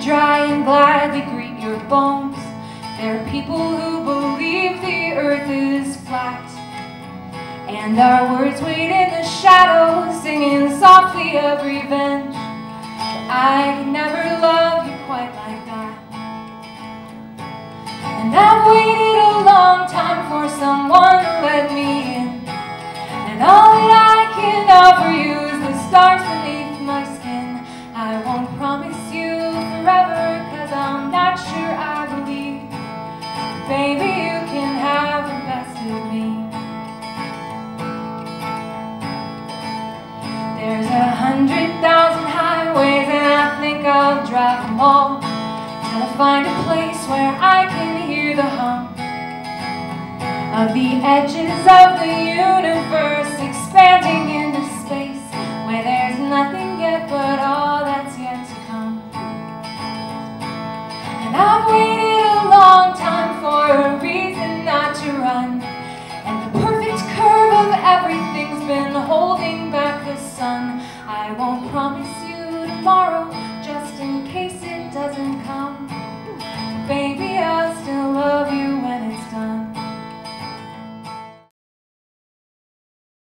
dry and gladly greet your bones. There are people who believe the earth is flat, and our words wait in the shadows, singing softly of revenge. But I could never love you quite like that. And I've waited a long time for someone to let me in, and all that I can offer you is the stars beneath my skin. I won't promise you forever, 'cause I'm not sure I believe. Baby, you can have the best of me. There's 100,000 highways, and I think I'll drive them all till I find a place where I can hear the hum of the edges of the universe expanding into space, where there's nothing